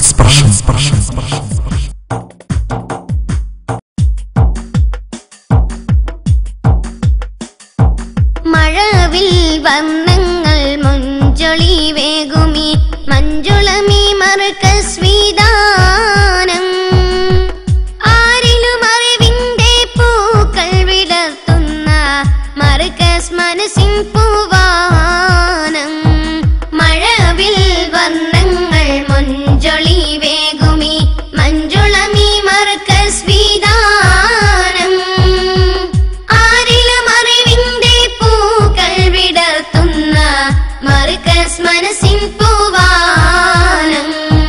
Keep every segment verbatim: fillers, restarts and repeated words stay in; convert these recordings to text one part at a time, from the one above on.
expression. മഴവിൽ വർണ്ണങ്ങൾ മുഞ്ചൊളി വേഗുമി മഞ്ജുളമി മർക്കസ് വിധാനം ആരിലും അറിവിന്റെ പൂക്കൾ വിടർത്തുന്ന മർക്കസ് മനസ്സിൻ പൂവാനം മഴവിൽ വർണ്ണങ്ങൾ മുഞ്ചൊളി വേഗുമി മഞ്ജുളമി മർക്കസ് വിധാനം ആരിലും അറിവിന്റെ പൂക്കൾ വിടർത്തുന്ന മർക്കസ് മനസ്സിൻ പൂവാനം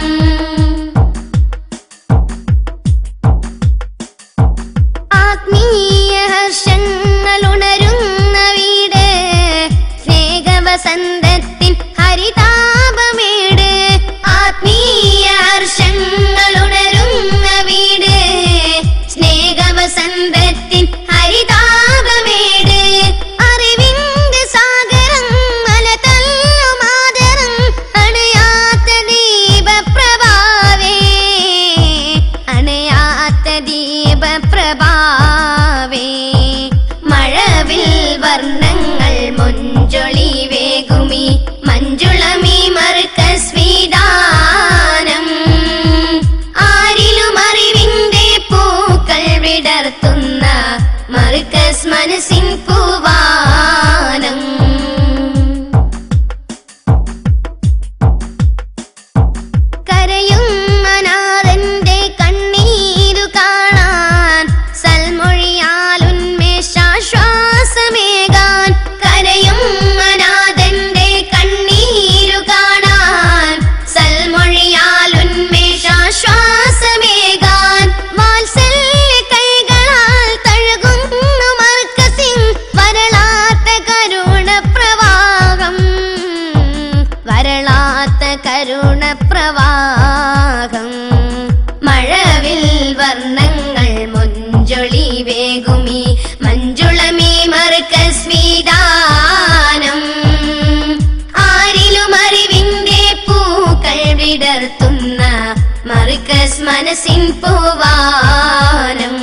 ആത്മീയ ഹർഷങ്ങൾ ഉണരുന്ന വീട് സ്നേഹവസന്തത്തിൻ ഹരിതാപമേട് ആത്മീയ ഹർഷങ്ങൾ ഉണരുന്ന വീട് സ്നേഹവസന്തത്തിൻ ഹരിതാപമേട് അറിവിന്റെ സാഗരം മലതല്ലുമാതരം അണയാത്ത ദീപപ്രഭാവേ അണയാത്ത ദീപപ്രഭാവേ മഴവിൽ വർണ്ണങ്ങൾ മുഞ്ചൊളി വേഗുമി മഞ്ജുളമി മർക്കസ് വിധാനം ആരിലും അറിവിന്റെ പൂക്കൾ വിടർത്തുന്ന മർക്കസ് മനസ്സിൻ പൂവാനം കരയും അനാഥന്റെ കണ്ണീരു കാണാൻ സൽമൊഴിയാൽ ഉന്മേഷാശ്വാസമേകാൻ കരയും അനാഥന്റെ കണ്ണീരു കാണാൻ സൽമൊഴിയാൽ ഉന്മേഷാശ്വാസമേകാൻ വാത്സല്യ കൈകളാൽ തഴുകുന്നു മർക്കസിൻ വരളാത്ത കരുണ പ്രവാഹം വരളാത്ത കരുണ പ്രവാഹം മഴവിൽ വർണ്ണങ്ങൾ മുഞ്ചൊളി വേഗുമി മഞ്ജുളമി മർക്കസ് വിധാനം ആരിലും അറിവിന്റെ പൂക്കൾ വിടർത്തുന്ന മർക്കസ് മനസ്സിൻ പൂവാനം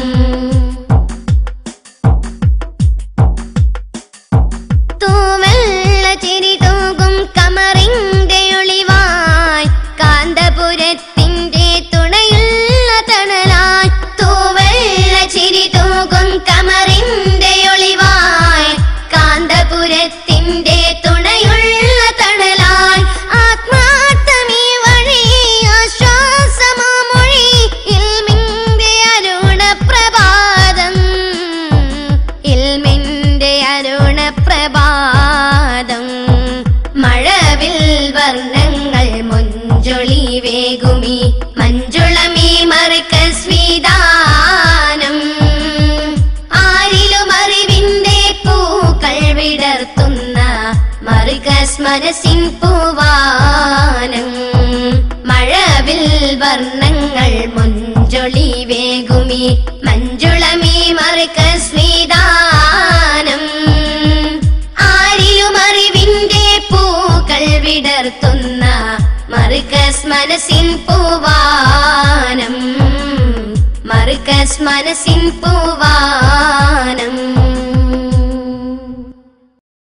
തൂവെള്ള ചിരി തൂകും കമറിന്റെ ഒളിവായി കാന്തപുരത്തിന്റെ തുണയുള്ള തണലായി തൂവെള്ള ചിരി തൂകും കമറിന്റെ ഒളിവായി കാന്തപുരത്തിന്റെ തുണയുള്ള തണലായി ആത്മാർത്ഥമീ വഴി ആശ്വാസമാമൊഴി ഇൽമിന്റെ അരുണ പ്രഭാതം ഇൽമിന്റെ അരുണ പ്രഭാതം മഴവിൽ വർണ്ണങ്ങൾ മുഞ്ചൊളി വേഗുമി മഞ്ജുളമി മർക്കസ് വിധാനം ആരിലും അറിവിന്റെ പൂക്കൾ വിടർത്തുന്ന മർക്കസ് മനസ്സിൻ പൂവാനം മഴവിൽ വർണ്ണങ്ങൾ മുഞ്ചൊളി വേഗുമി മഞ്ജുളമി മർക്കസ് വിധാനം ആരിലും അറിവിന്റെ പൂക്കൾ വിടർത്തുന്ന മർക്കസ് മനസ്സിൻ പൂവാനം മർക്കസ് മനസ്സിൻ പൂവാനം